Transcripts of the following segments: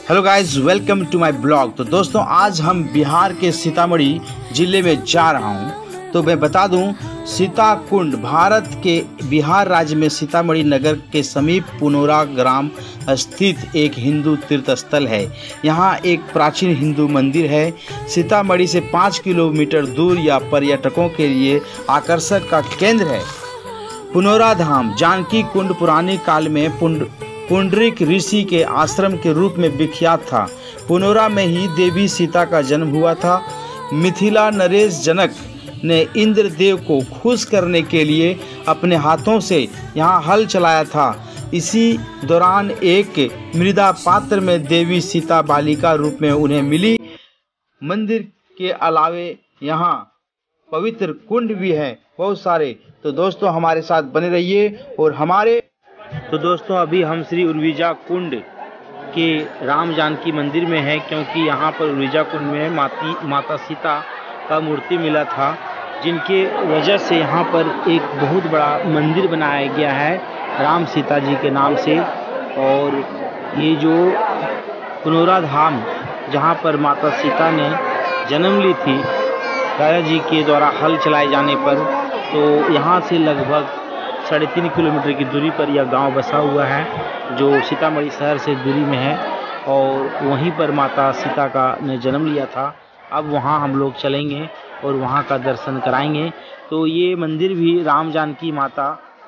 Hello guys, welcome to my blog. तो दोस्तों, आज हम बिहार के सीतामढ़ी ज़िले में जा रहा हूं। तो मैं बता दूं, सीताकुंड भारत के बिहार राज्य में सीतामढ़ी नगर के समीप पुनौरा ग्राम स्थित एक हिंदू तीर्थ स्थल है। यहाँ एक प्राचीन हिंदू मंदिर है। सीतामढ़ी से 5 किलोमीटर दूर यह पर्यटकों के लिए आकर्षण का केंद्र है। पुनौरा धाम जानकी कुंड पुराने काल में पुंडरीक ऋषि के आश्रम के रूप में विख्यात था। पुनौरा में ही देवी सीता का जन्म हुआ था। मिथिला नरेश जनक ने इंद्रदेव को खुश करने के लिए अपने हाथों से यहाँ हल चलाया था। इसी दौरान एक मृदा पात्र में देवी सीता बालिका रूप में उन्हें मिली। मंदिर के अलावे यहाँ पवित्र कुंड भी हैं बहुत सारे। तो दोस्तों, हमारे साथ बने रहिए। और तो दोस्तों, अभी हम श्री उर्विजा कुंड के राम जानकी मंदिर में हैं, क्योंकि यहाँ पर उर्विजा कुंड में माता सीता का मूर्ति मिला था, जिनके वजह से यहाँ पर एक बहुत बड़ा मंदिर बनाया गया है राम सीता जी के नाम से। और ये जो पुनौरा धाम, जहाँ पर माता सीता ने जन्म ली थी राजा जी के द्वारा हल चलाए जाने पर, तो यहाँ से लगभग 3.5 किलोमीटर की दूरी पर यह गांव बसा हुआ है, जो सीतामढ़ी शहर से दूरी में है। और वहीं पर माता सीता का ने जन्म लिया था। अब वहां हम लोग चलेंगे और वहां का दर्शन कराएंगे। तो ये मंदिर भी राम जानकी माता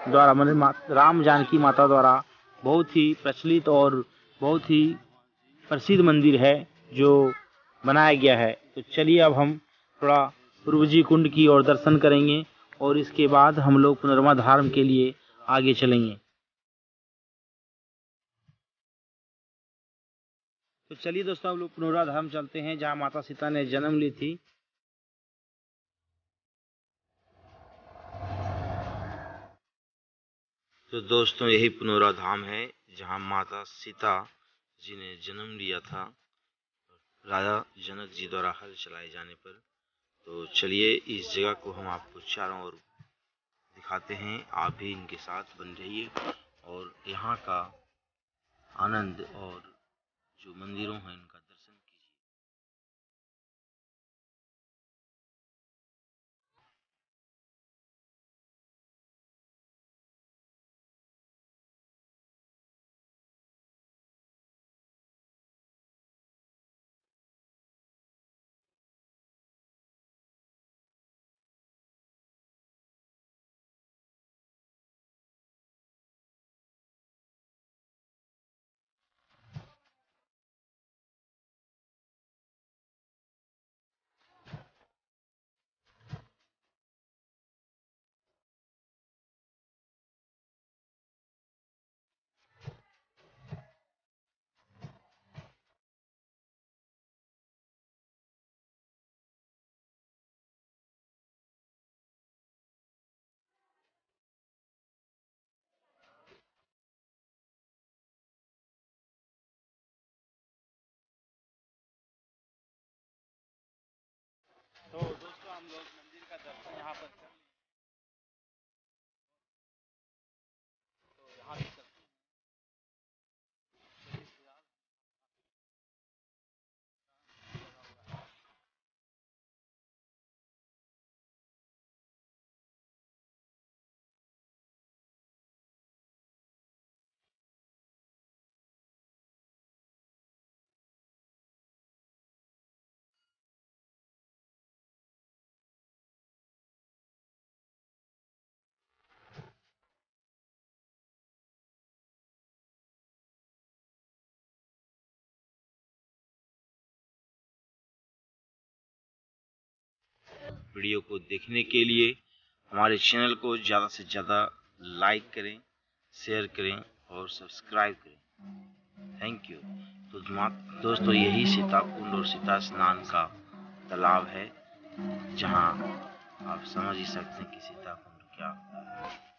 द्वारा बहुत ही प्रचलित और बहुत ही प्रसिद्ध मंदिर है जो बनाया गया है। तो चलिए, अब हम थोड़ा उर्वजी कुंड की ओर दर्शन करेंगे और इसके बाद हम लोग पुनौरा धाम के लिए आगे चलेंगे। तो चलिए दोस्तों, हम लोग पुनौरा धाम चलते हैं, जहाँ माता सीता ने जन्म ली थी। तो दोस्तों, यही पुनौरा धाम है जहाँ माता सीता जी ने जन्म लिया था राजा जनक जी द्वारा हल चलाए जाने पर। तो चलिए, इस जगह को हम आपको चारों ओर दिखाते हैं। आप भी इनके साथ बन रहिए और यहाँ का आनंद और जो मंदिरों हैं इनका दर्शन कीजिए। तो दोस्तों, हम लोग मंदिर का दर्शन यहाँ पर कर लिए। तो यहाँ भी करते हैं। वीडियो को देखने के लिए हमारे चैनल को ज़्यादा से ज़्यादा लाइक करें, शेयर करें और सब्सक्राइब करें। Thank you. तो दोस्तों, यही सीताकुंड और सीता स्नान का तालाब है, जहां आप समझ ही सकते हैं कि सीताकुंड क्या होता है।